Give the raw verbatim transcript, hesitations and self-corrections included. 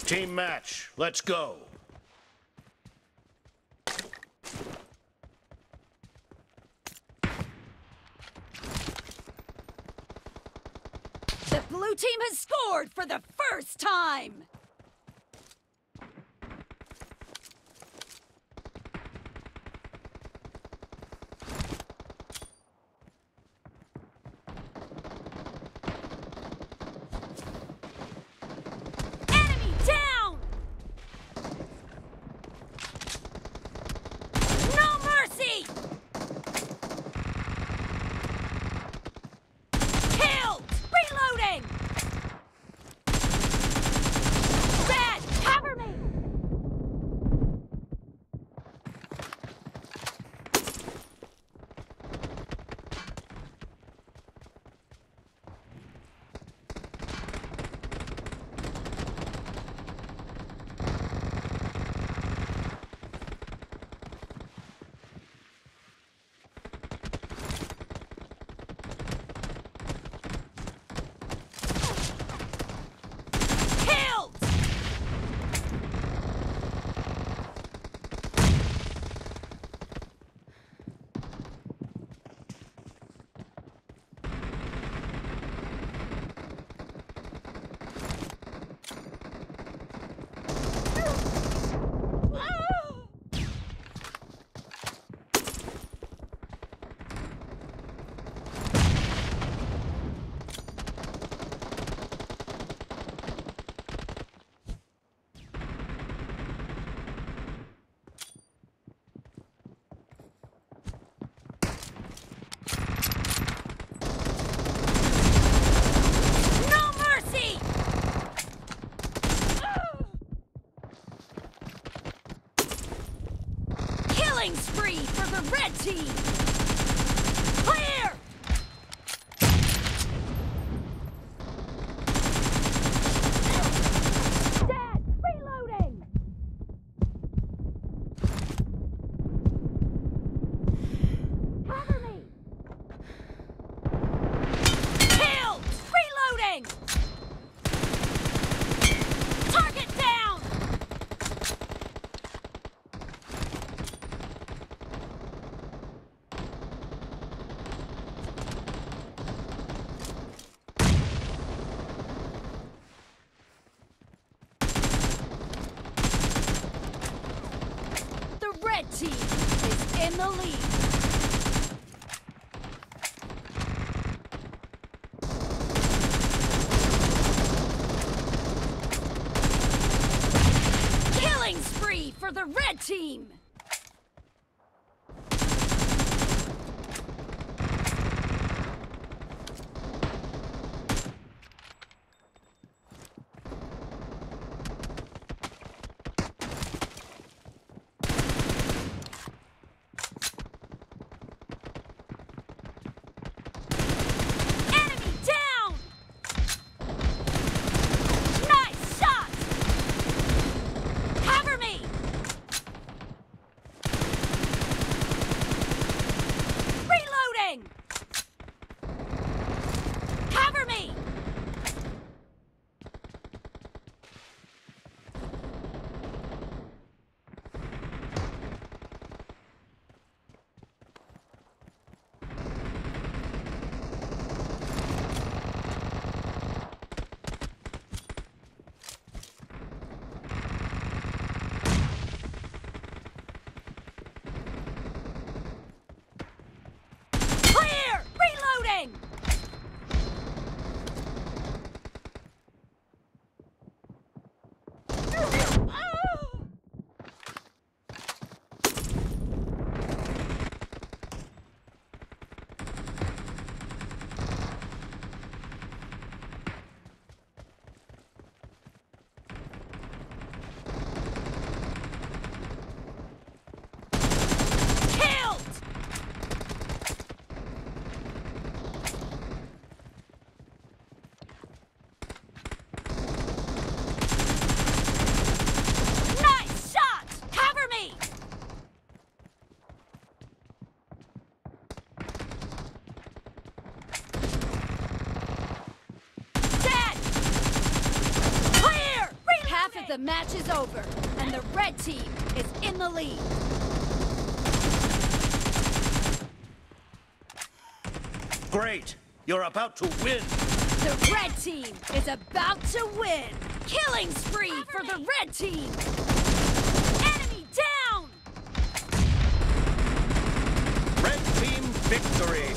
Team match, let's go. The blue team has scored for the first time! Enemy down! No mercy! Killed! Reloading! Dead! Cover me! Killed! No mercy! Killing spree for the red team! Clear! Dead! Reloading! Cover me! Killed! Reloading! Target down! The red team is in the lead. Killing spree for the red team! Enemy down! Nice shot! Cover me! The match is over, and the red team is in the lead. Great! You're about to win! The red team is about to win! Killing spree for the red team! Enemy down! Red team victory!